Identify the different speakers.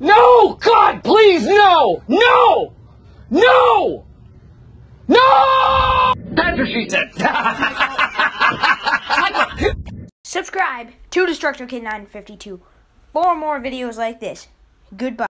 Speaker 1: No! God, please, no! No! No! No! That's what she said.
Speaker 2: Subscribe to Destructo Kid 952 for more videos like this. Goodbye.